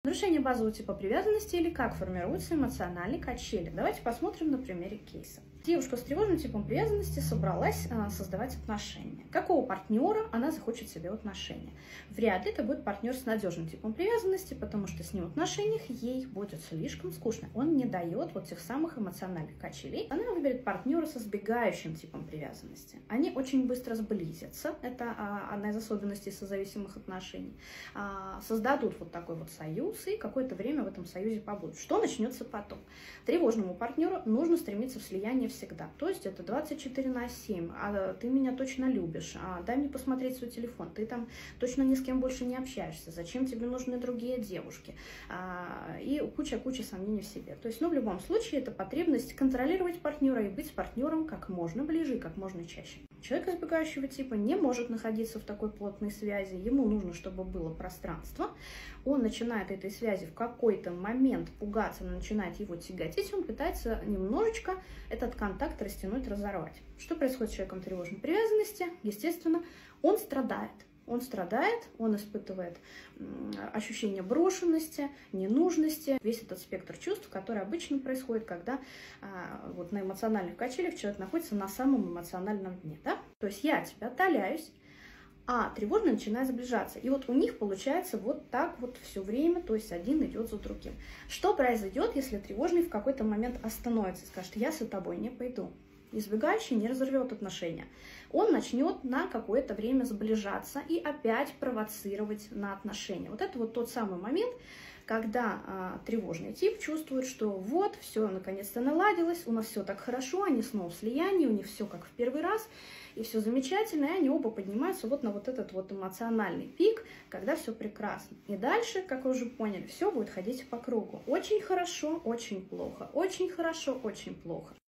Нарушение базового типа привязанности или как формируются эмоциональные качели. Давайте посмотрим на примере кейса. Девушка с тревожным типом привязанности собралась создавать отношения. Какого партнера она захочет себе в отношения? Вряд ли это будет партнер с надежным типом привязанности, потому что с ним в отношениях ей будет слишком скучно. Он не дает вот тех самых эмоциональных качелей. Она выберет партнера со сбегающим типом привязанности. Они очень быстро сблизятся. Это одна из особенностей созависимых отношений. Создадут вот такой вот союз и какое-то время в этом союзе побудут. Что начнется потом? Тревожному партнеру нужно стремиться в слияние всегда. То есть это 24/7. Ты меня точно любишь. Дай мне посмотреть свой телефон. Ты там точно ни с кем больше не общаешься. Зачем тебе нужны другие девушки? И куча сомнений в себе. То есть, в любом случае, это потребность контролировать партнера и быть с партнером как можно ближе и как можно чаще. Человек избегающего типа не может находиться в такой плотной связи. Ему нужно, чтобы было пространство. Он начинает этой связи в какой-то момент пугаться, начинает его тяготить. Он пытается немножечко этот контакт растянуть, разорвать. Что происходит с человеком тревожной привязанности? Естественно, он страдает. Он страдает, он испытывает ощущение брошенности, ненужности, весь этот спектр чувств, который обычно происходит, когда вот на эмоциональных качелях человек находится на самом эмоциональном дне. Да? То есть я от тебя отдаляюсь, а тревожный начинает сближаться. И вот у них получается вот так вот все время, то есть один идет за другим. Что произойдет, если тревожный в какой-то момент остановится и скажет: я за тобой не пойду? Избегающий не разорвет отношения. Он начнет на какое-то время сближаться и опять провоцировать на отношения. Вот это вот тот самый момент, когда тревожный тип чувствует, что вот, все наконец-то наладилось, у нас все так хорошо, они снова в слиянии, у них все как в первый раз, и все замечательно, и они оба поднимаются вот на вот этот вот эмоциональный пик, когда все прекрасно. И дальше, как вы уже поняли, все будет ходить по кругу. Очень хорошо, очень плохо, очень хорошо, очень плохо.